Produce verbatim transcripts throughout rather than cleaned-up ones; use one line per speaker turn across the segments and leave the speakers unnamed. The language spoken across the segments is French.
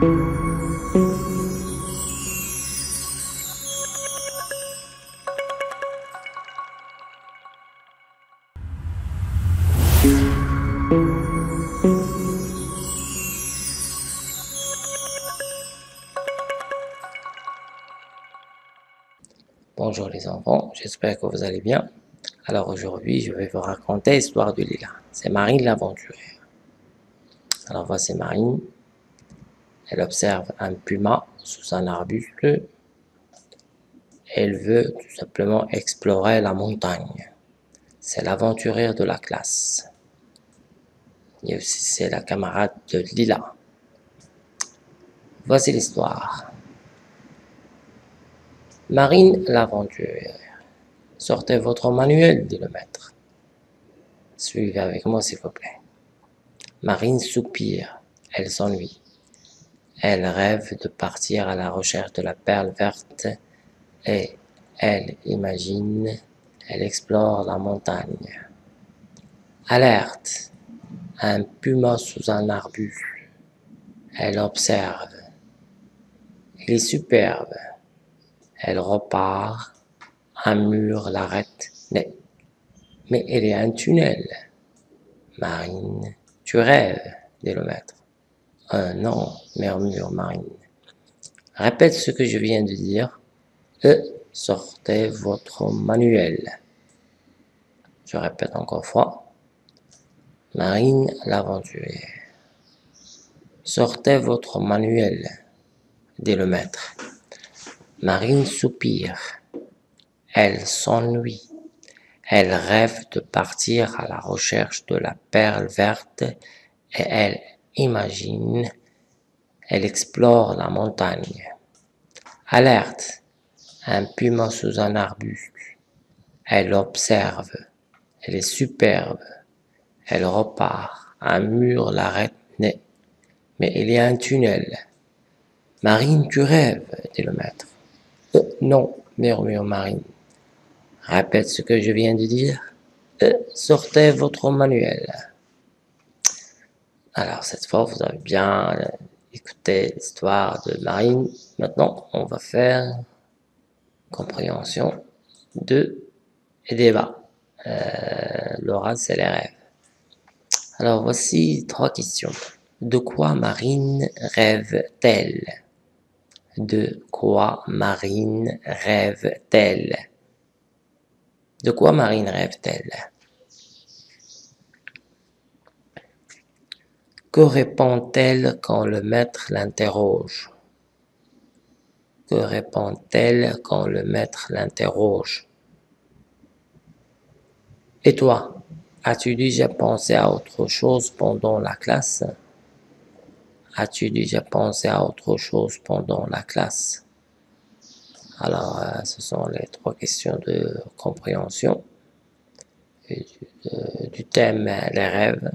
Bonjour les enfants, j'espère que vous allez bien. Alors aujourd'hui, je vais vous raconter l'histoire de Lila. C'est Marine l'aventurière. Alors voici Marine. Elle observe un puma sous un arbuste. Elle veut tout simplement explorer la montagne. C'est l'aventurière de la classe. Et aussi c'est la camarade de Lila. Voici l'histoire. Marine l'aventurière. Sortez votre manuel, dit le maître. Suivez avec moi, s'il vous plaît. Marine soupire. Elle s'ennuie. Elle rêve de partir à la recherche de la perle verte et elle imagine, elle explore la montagne. Alerte! Un puma sous un arbuste. Elle observe. Il est superbe. Elle repart. Un mur l'arrête. Mais, mais il y a un tunnel. Marine, tu rêves, dit le maître. Un non, murmure Marine. Répète ce que je viens de dire. E, sortez votre manuel. Je répète encore une fois. Marine l'aventurière. Sortez votre manuel, dit le maître. Marine soupire. Elle s'ennuie. Elle rêve de partir à la recherche de la perle verte et elle imagine, elle explore la montagne. Alerte! Un puma sous un arbuste. Elle observe. Elle est superbe. Elle repart. Un mur l'arrête. Mais il y a un tunnel. Marine, tu rêves, dit le maître. Euh, non, murmure Marine. Répète ce que je viens de dire. Euh, sortez votre manuel. Alors, cette fois, vous avez bien écouté l'histoire de Marine. Maintenant, on va faire compréhension de et débat. Euh, L'oral, c'est les rêves. Alors, voici trois questions. De quoi Marine rêve-t-elle? De quoi Marine rêve-t-elle? De quoi Marine rêve-t-elle? Que répond-elle quand le maître l'interroge? Que répond-elle quand le maître l'interroge? Et toi, as-tu déjà pensé à autre chose pendant la classe? As-tu déjà pensé à autre chose pendant la classe? Alors, euh, ce sont les trois questions de compréhension et du, euh, du thème les rêves.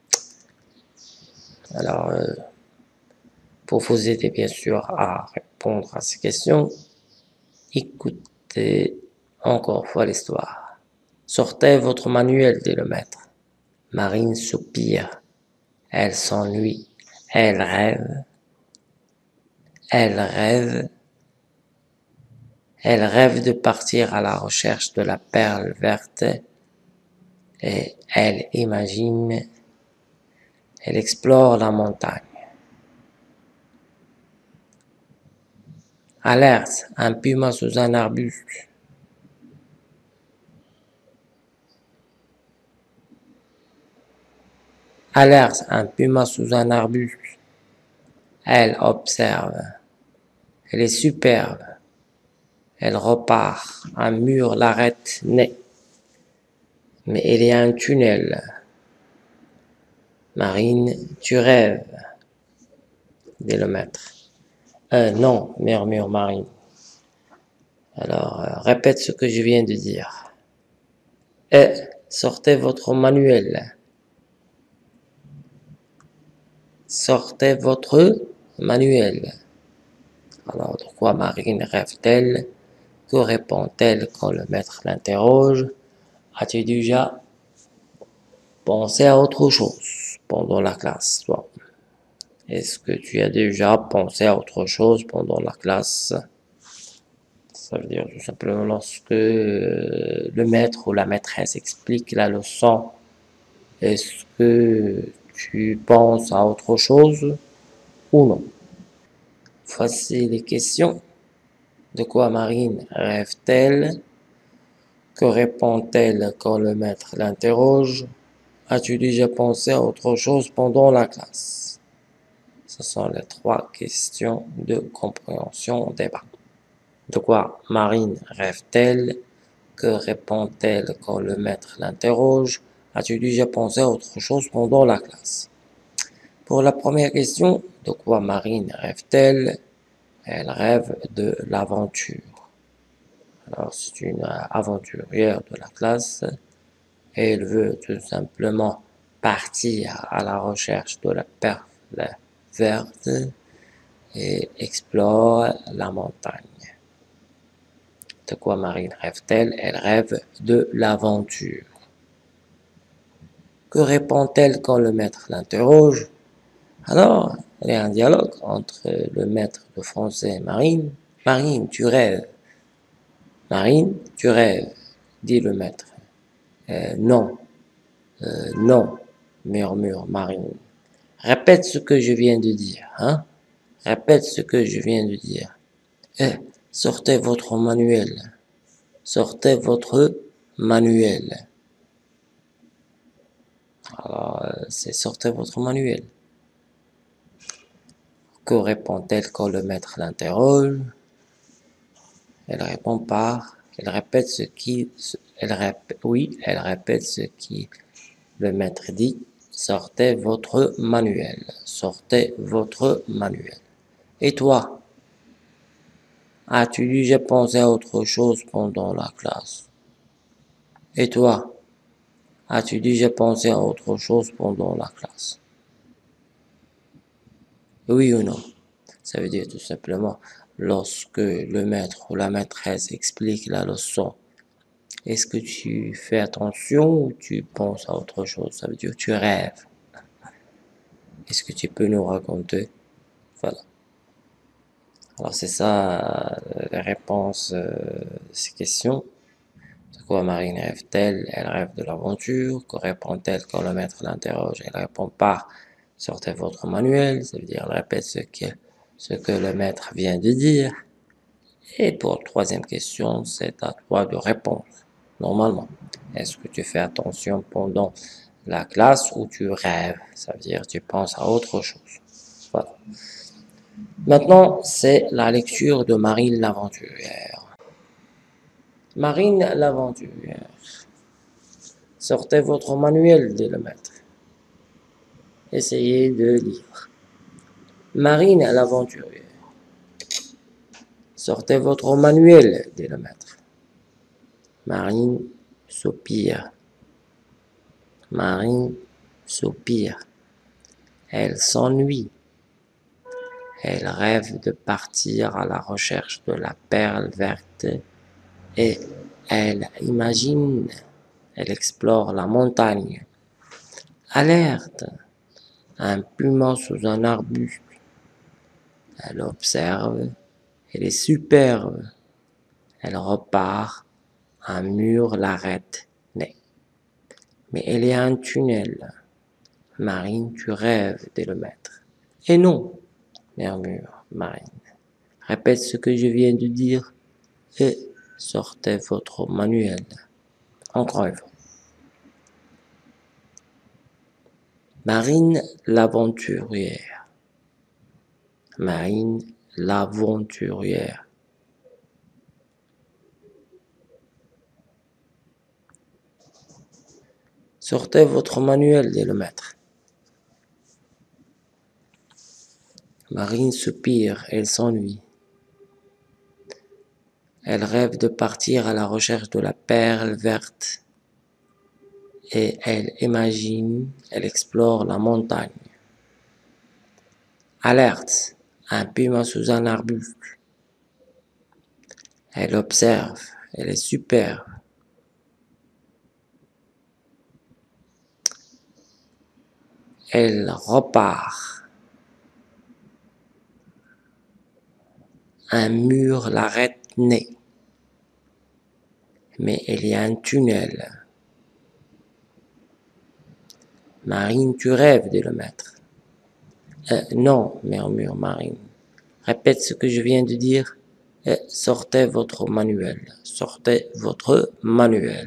Alors, euh, pour vous aider bien sûr à répondre à ces questions, écoutez encore une fois l'histoire. Sortez votre manuel, dit le maître. Marine soupire. Elle s'ennuie. Elle rêve. Elle rêve. Elle rêve de partir à la recherche de la perle verte et elle imagine, elle explore la montagne. Alerte, un puma sous un arbuste. Alerte, un puma sous un arbuste. Elle observe. Elle est superbe. Elle repart. Un mur l'arrête net. Mais il y a un tunnel. Marine, tu rêves, dit le maître. Euh, non, murmure Marine. Alors, euh, répète ce que je viens de dire. Et sortez votre manuel. Sortez votre manuel. Alors, de quoi Marine rêve-t-elle? Que répond-elle quand le maître l'interroge? As-tu déjà pensé à autre chose pendant la classe, toi? Est-ce que tu as déjà pensé à autre chose pendant la classe? Ça veut dire tout simplement lorsque euh, le maître ou la maîtresse explique la leçon, est-ce que tu penses à autre chose ou non? Voici les questions. De quoi Marine rêve-t-elle? Que répond-elle quand le maître l'interroge? As-tu déjà pensé à autre chose pendant la classe? Ce sont les trois questions de compréhension débat. De quoi Marine rêve-t-elle? Que répond-elle quand le maître l'interroge? As-tu déjà pensé à autre chose pendant la classe? Pour la première question, de quoi Marine rêve-t-elle? Elle rêve de l'aventure. Alors, c'est une aventurière de la classe et elle veut tout simplement partir à la recherche de la perle verte et explore la montagne. De quoi Marine rêve-t-elle? Elle rêve de l'aventure. Que répond-elle quand le maître l'interroge? Alors, il y a un dialogue entre le maître de français et Marine. Marine, tu rêves. Marine, tu rêves, dit le maître. Euh, non, euh, non, murmure Marine. Répète ce que je viens de dire, hein? Répète ce que je viens de dire. Eh, sortez votre manuel. Sortez votre manuel. Alors, c'est sortez votre manuel. Que répond-elle quand le maître l'interroge? Elle répond par, elle répète ce qui, elle répète, oui, elle répète ce qui le maître dit. Sortez votre manuel. Sortez votre manuel. Et toi, as-tu déjà pensé à autre chose pendant la classe? Et toi, as-tu déjà pensé à autre chose pendant la classe? Oui ou non? Ça veut dire tout simplement, lorsque le maître ou la maîtresse explique la leçon, est-ce que tu fais attention ou tu penses à autre chose? Ça veut dire que tu rêves. Est-ce que tu peux nous raconter? Voilà. Alors c'est ça euh, la réponse euh, de ces questions. De quoi Marine rêve-t-elle? Elle rêve de l'aventure. Que répond-elle quand le maître l'interroge? Elle répond par sortez votre manuel. Ça veut dire elle répète ce que, ce que le maître vient de dire. Et pour la troisième question, c'est à toi de répondre. Normalement, est-ce que tu fais attention pendant la classe ou tu rêves? Ça veut dire tu penses à autre chose. Voilà. Maintenant, c'est la lecture de Marine l'aventurière. Marine l'aventurière. Sortez votre manuel, dit le maître. Essayez de lire. Marine l'aventurière. Sortez votre manuel, dit le maître. Marine soupire. Marine soupire. Elle s'ennuie. Elle rêve de partir à la recherche de la perle verte et elle imagine, elle explore la montagne. Alerte! Un puma sous un arbuste. Elle observe, elle est superbe. Elle repart, un mur l'arrête. Mais, mais il y a un tunnel. Marine, tu rêves, dit le maître. Et non, murmure Marine. Répète ce que je viens de dire et sortez votre manuel. Encore une fois. Marine l'aventurière. Marine l'aventurière. Sortez votre manuel, dit le maître. Marine soupire, elle s'ennuie. Elle rêve de partir à la recherche de la perle verte. Et elle imagine, elle explore la montagne. Alerte, un puma sous un arbuste. Elle observe, elle est superbe. Elle repart, un mur l'arrête net. Mais il y a un tunnel. Marine, tu rêves de le mettre. Euh, non, murmure Marine. Répète ce que je viens de dire. Euh, sortez votre manuel. Sortez votre manuel.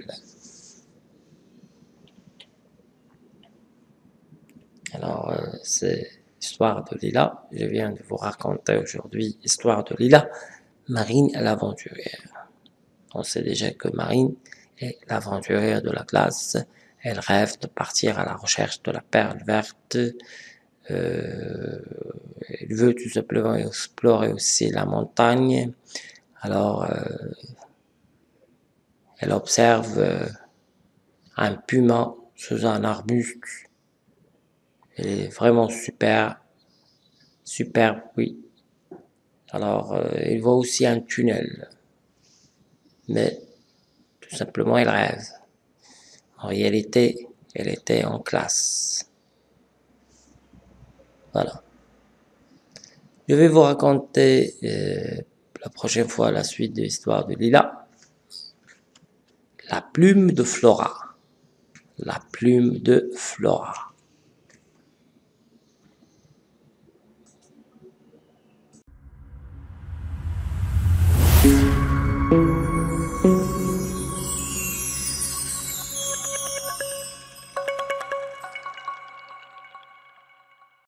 Alors, euh, c'est l'histoire de Lila. Je viens de vous raconter aujourd'hui l'histoire de Lila, Marine et l'aventurière. On sait déjà que Marine est l'aventurière de la classe. Elle rêve de partir à la recherche de la perle verte. Euh, elle veut tout simplement explorer aussi la montagne. Alors, euh, elle observe euh, un puma sous un arbuste. Elle est vraiment super, superbe, oui. Alors, euh, il voit aussi un tunnel. Mais, tout simplement, elle rêve. En réalité, elle était en classe. Voilà. Je vais vous raconter euh, la prochaine fois la suite de l'histoire de Lila. La plume de Flora. La plume de Flora.